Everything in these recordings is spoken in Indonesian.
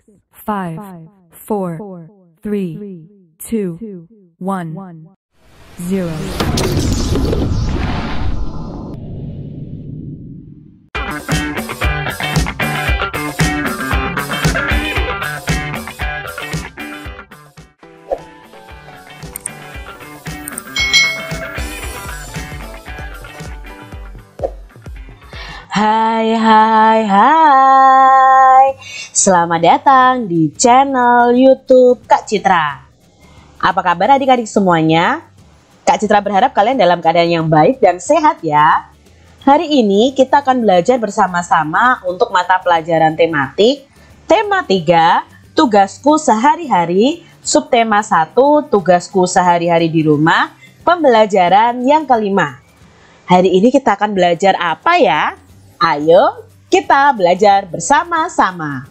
5, 4, 3, 2, 1, 0. Hai. Selamat datang di channel YouTube Kak Citra. Apa kabar adik-adik semuanya? Kak Citra berharap kalian dalam keadaan yang baik dan sehat ya. Hari ini kita akan belajar bersama-sama untuk mata pelajaran tematik tema 3, tugasku sehari-hari, subtema 1, tugasku sehari-hari di rumah, pembelajaran yang kelima. Hari ini kita akan belajar apa ya? Ayo kita belajar bersama-sama.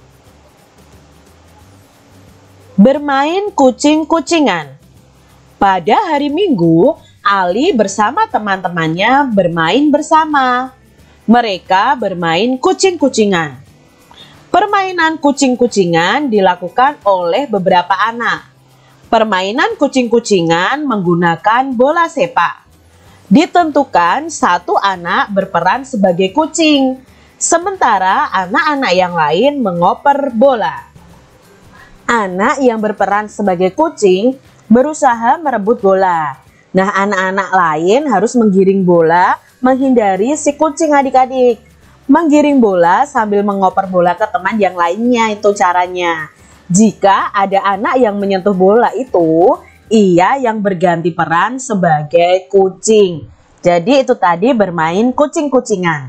Bermain kucing-kucingan. Pada hari Minggu, Ali bersama teman-temannya bermain bersama. Mereka bermain kucing-kucingan. Permainan kucing-kucingan dilakukan oleh beberapa anak. Permainan kucing-kucingan menggunakan bola sepak. Ditentukan satu anak berperan sebagai kucing, sementara anak-anak yang lain mengoper bola. Anak yang berperan sebagai kucing berusaha merebut bola. Nah, anak-anak lain harus menggiring bola menghindari si kucing adik-adik. Menggiring bola sambil mengoper bola ke teman yang lainnya, itu caranya. Jika ada anak yang menyentuh bola itu, ia yang berganti peran sebagai kucing. Jadi itu tadi bermain kucing-kucingan.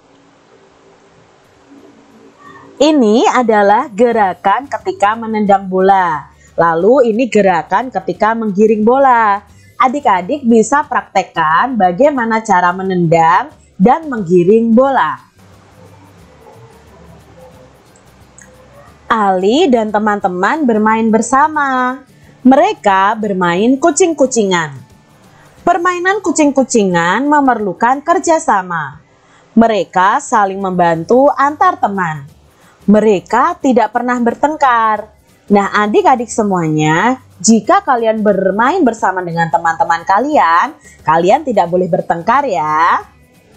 Ini adalah gerakan ketika menendang bola. Lalu ini gerakan ketika menggiring bola. Adik-adik bisa praktekkan bagaimana cara menendang dan menggiring bola. Ali dan teman-teman bermain bersama. Mereka bermain kucing-kucingan. Permainan kucing-kucingan memerlukan kerjasama. Mereka saling membantu antar teman. Mereka tidak pernah bertengkar. Nah, adik-adik semuanya, jika kalian bermain bersama dengan teman-teman kalian, kalian tidak boleh bertengkar ya.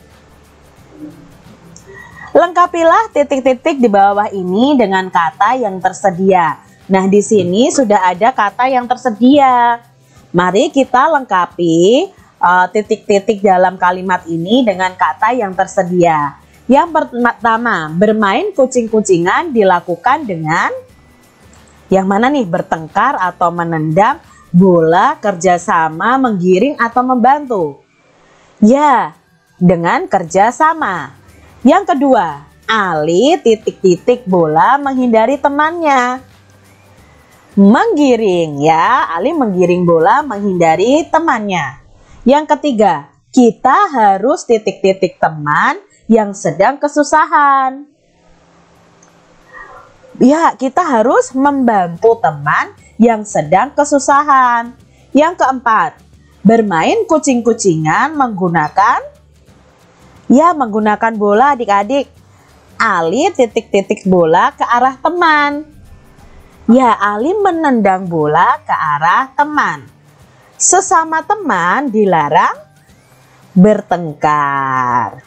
Lengkapilah titik-titik di bawah ini dengan kata yang tersedia. Nah, di sini sudah ada kata yang tersedia. Mari kita lengkapi titik-titik dalam kalimat ini dengan kata yang tersedia. Yang pertama, bermain kucing-kucingan dilakukan dengan yang mana nih? Bertengkar atau menendang bola, kerjasama, menggiring atau membantu? Ya, dengan kerjasama. Yang kedua, Ali titik-titik bola menghindari temannya. Menggiring ya, Ali menggiring bola menghindari temannya. Yang ketiga, kita harus titik-titik teman yang sedang kesusahan. Ya, kita harus membantu teman yang sedang kesusahan. Yang keempat, bermain kucing-kucingan menggunakan bola adik-adik. Ali titik-titik bola ke arah teman. Ya, Ali menendang bola ke arah teman. Sesama teman dilarang bertengkar.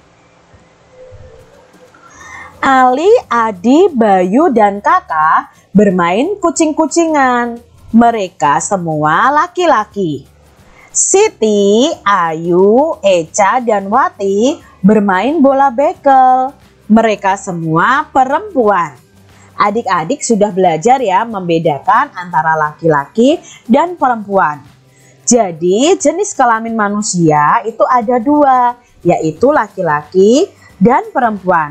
Ali, Adi, Bayu, dan Kakak bermain kucing-kucingan. Mereka semua laki-laki. Siti, Ayu, Eca, dan Wati bermain bola bekel. Mereka semua perempuan. Adik-adik sudah belajar ya membedakan antara laki-laki dan perempuan. Jadi jenis kelamin manusia itu ada dua, yaitu laki-laki dan perempuan.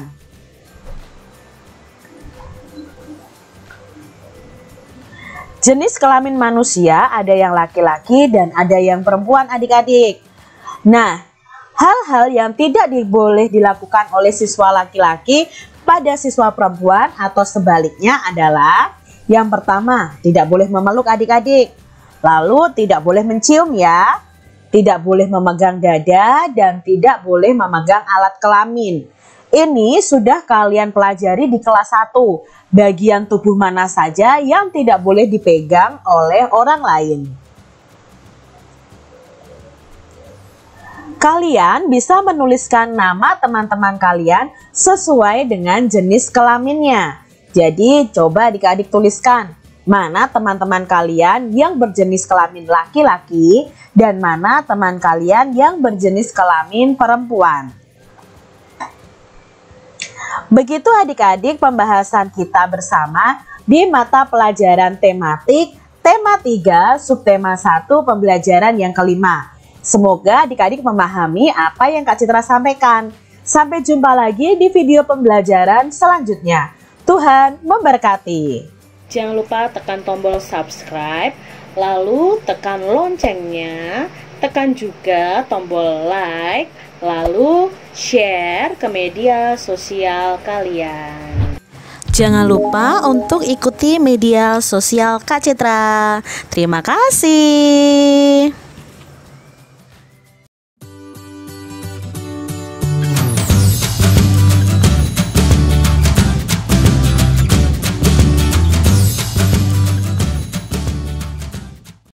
Jenis kelamin manusia ada yang laki-laki dan ada yang perempuan adik-adik. Nah, hal-hal yang tidak boleh dilakukan oleh siswa laki-laki pada siswa perempuan atau sebaliknya adalah yang pertama, tidak boleh memeluk adik-adik. Lalu tidak boleh mencium ya. Tidak boleh memegang dada dan tidak boleh memegang alat kelamin. Ini sudah kalian pelajari di kelas 1. Bagian tubuh mana saja yang tidak boleh dipegang oleh orang lain. Kalian bisa menuliskan nama teman-teman kalian sesuai dengan jenis kelaminnya. Jadi coba adik-adik tuliskan mana teman-teman kalian yang berjenis kelamin laki-laki dan mana teman kalian yang berjenis kelamin perempuan. Begitu adik-adik pembahasan kita bersama di mata pelajaran tematik tema 3 subtema 1 pembelajaran yang kelima. Semoga adik-adik memahami apa yang Kak Citra sampaikan. Sampai jumpa lagi di video pembelajaran selanjutnya. Tuhan memberkati. Jangan lupa tekan tombol subscribe, lalu tekan loncengnya, tekan juga tombol like, lalu share ke media sosial kalian. Jangan lupa untuk ikuti media sosial Kak Citra. Terima kasih.